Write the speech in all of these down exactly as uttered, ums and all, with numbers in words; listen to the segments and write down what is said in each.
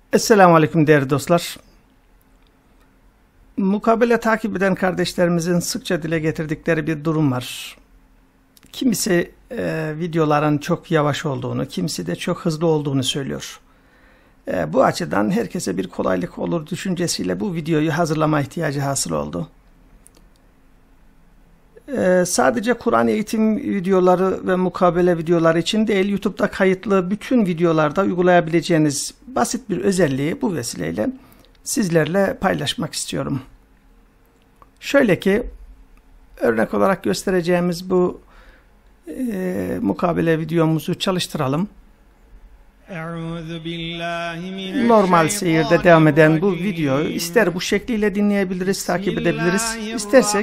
Esselamu Aleyküm değerli dostlar. Mukabele takip eden kardeşlerimizin sıkça dile getirdikleri bir durum var. Kimisi e, videoların çok yavaş olduğunu, kimisi de çok hızlı olduğunu söylüyor. E, bu açıdan herkese bir kolaylık olur düşüncesiyle bu videoyu hazırlama ihtiyacı hasıl oldu. E, sadece Kur'an eğitim videoları ve mukabele videoları için değil, YouTube'da kayıtlı bütün videolarda uygulayabileceğiniz basit bir özelliği bu vesileyle sizlerle paylaşmak istiyorum. Şöyle ki, örnek olarak göstereceğimiz bu e, mukabele videomuzu çalıştıralım. Normal seyirde devam eden bu videoyu ister bu şekliyle dinleyebiliriz, takip edebiliriz. İstersek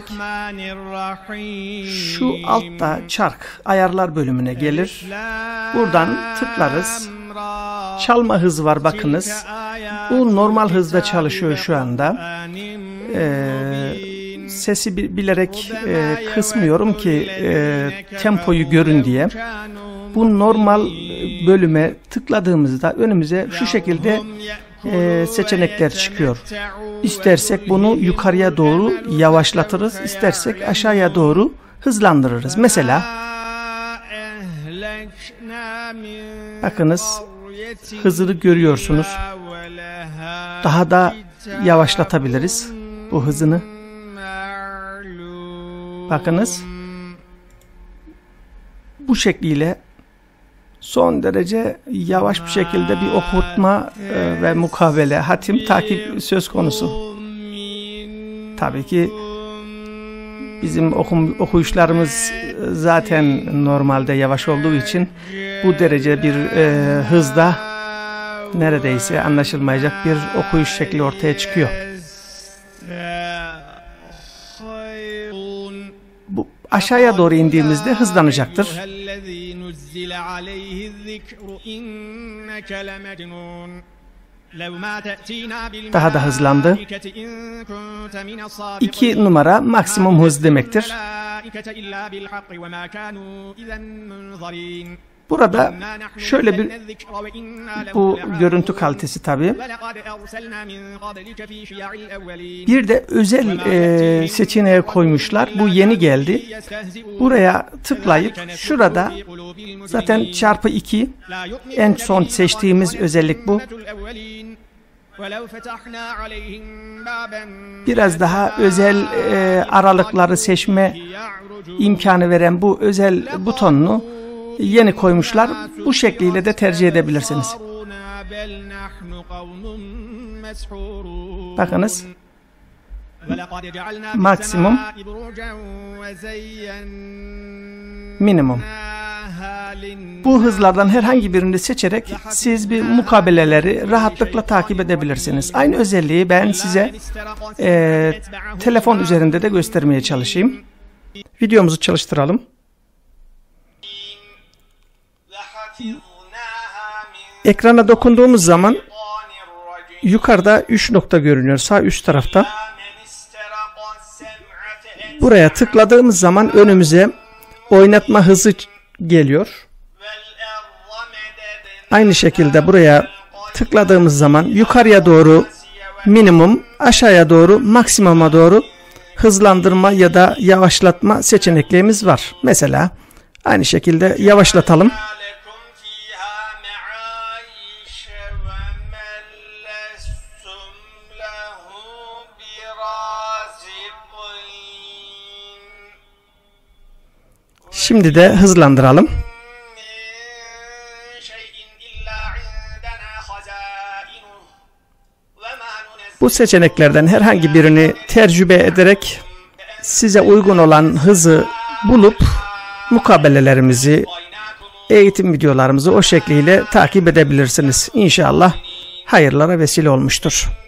şu altta çark ayarlar bölümüne gelir. Buradan tıklarız. Çalma hızı var, bakınız. Bu normal hızda çalışıyor şu anda. Ee, sesi bilerek e, kısmıyorum ki e, tempoyu görün diye. Bu normal bölüme tıkladığımızda önümüze şu şekilde e, seçenekler çıkıyor. İstersek bunu yukarıya doğru yavaşlatırız, istersek aşağıya doğru hızlandırırız. Mesela bakınız, hızını görüyorsunuz. Daha da yavaşlatabiliriz bu hızını. Bakınız, bu şekliyle son derece yavaş bir şekilde bir okutma e, ve mukabele, hatim, takip söz konusu. Tabii ki bizim okum, okuyuşlarımız zaten normalde yavaş olduğu için bu derece bir e, hızda neredeyse anlaşılmayacak bir okuyuş şekli ortaya çıkıyor. Bu aşağıya doğru indiğimizde hızlanacaktır. Daha da hızlandı. İki numara maksimum hız demektir. Burada şöyle bir, bu görüntü kalitesi tabi. Bir de özel e, seçeneğe koymuşlar. Bu yeni geldi. Buraya tıklayıp şurada zaten çarpı iki, en son seçtiğimiz özellik bu. Biraz daha özel e, aralıkları seçme imkanı veren bu özel butonunu yeni koymuşlar. Bu şekliyle de tercih edebilirsiniz. Bakınız, maksimum, minimum. Bu hızlardan herhangi birini seçerek siz bir mukabeleleri rahatlıkla takip edebilirsiniz. Aynı özelliği ben size e, telefon üzerinde de göstermeye çalışayım. Videomuzu çalıştıralım. Ekrana dokunduğumuz zaman yukarıda üç nokta görünüyor, sağ üst tarafta. Buraya tıkladığımız zaman önümüze oynatma hızı geliyor. Aynı şekilde buraya tıkladığımız zaman yukarıya doğru minimum, aşağıya doğru maksimuma doğru hızlandırma ya da yavaşlatma seçeneklerimiz var. Mesela aynı şekilde yavaşlatalım. Şimdi de hızlandıralım. Bu seçeneklerden herhangi birini tecrübe ederek size uygun olan hızı bulup mukabelelerimizi, eğitim videolarımızı o şekliyle takip edebilirsiniz. İnşallah hayırlara vesile olmuştur.